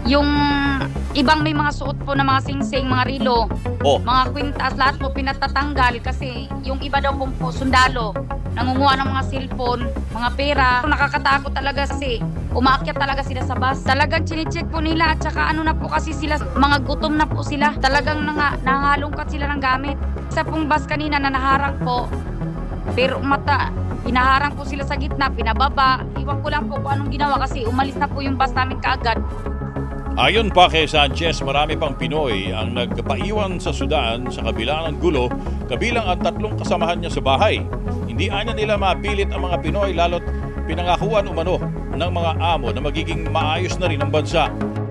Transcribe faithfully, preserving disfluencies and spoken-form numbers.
Yung ibang may mga suot po na mga singsing, mga rilo, Oh. mga kwintas, lahat po pinatatanggal kasi yung iba daw pong po sundalo, nangunguha ng mga cellphone, mga pera. Nakakatakot talaga kasi umaakyat talaga sila sa bus. Talagang chinecheck po nila at saka ano na po kasi sila, mga gutom na po sila. Talagang nang, nangalungkat sila ng gamit. Sa pong bus kanina na naharang po, pero mata, pinaharang po sila sa gitna, pinababa. Iwan ko lang po kung anong ginawa kasi umalis na po yung bus namin kaagad. Ayon pa kay Sanchez, marami pang Pinoy ang nagpaiwan sa Sudan sa kabila ng gulo, kabilang ang tatlong kasamahan niya sa bahay. Hindi anya nila mapilit ang mga Pinoy lalo't pinangakuan umano ng mga amo na magiging maayos na rin ang bansa.